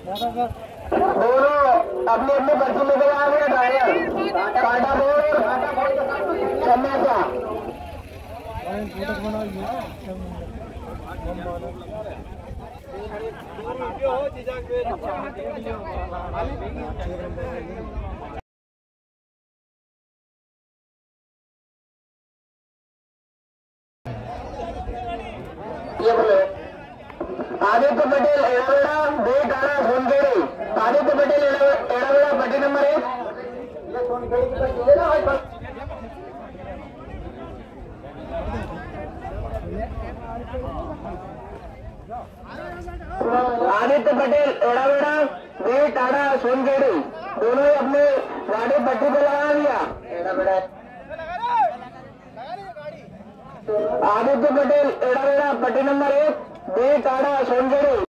दोनों अपनी अपनी पर्ची लेकर आ गए ड्राइवर कांटा बोल चन्ना ये बोलो आदित्य पटेल एड़ावेड़ा बे टाड़ा सोनखेड़ी आदित्य पटेल एड़ावेड़ा पट्टी नंबर 1 आदित्य पटेल एड़ावेड़ा बे टाड़ा सोनखेड़ी दोनों ही अपने गाड़ी पट्टी पे लगा दिया। आदित्य पटेल एड़ावेड़ा पट्टी नंबर 1 बे टाड़ा सोनखेड़ी।